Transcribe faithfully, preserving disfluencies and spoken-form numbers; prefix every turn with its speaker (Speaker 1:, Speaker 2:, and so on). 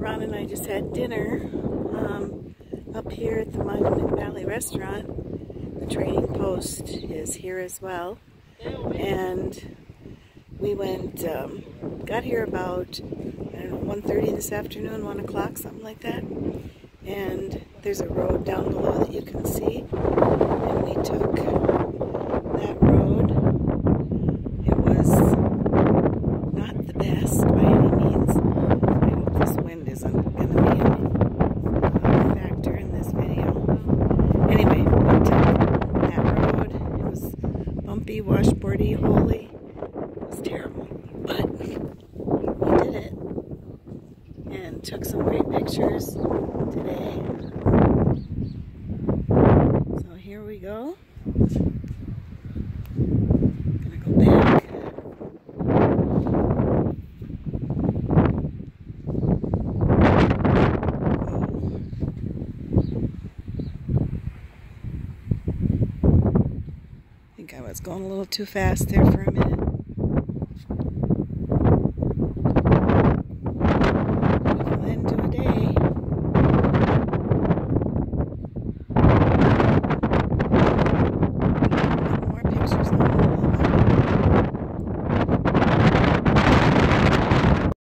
Speaker 1: Ron and I just had dinner um, up here at the Monument Valley restaurant. The trading post is here as well. And we went, um, got here about, I don't know, one thirty this afternoon, one o'clock, something like that. And there's a road down below that you can see. And we took that road. It was not the best by any means. I hope this wind isn't going to be a factor in this video. Anyway, we took that road. It was bumpy, washboardy, holy. It was terrible. But we did it. And took some great pictures today. So here we go. Gonna go back. I think I was going a little too fast there for a minute.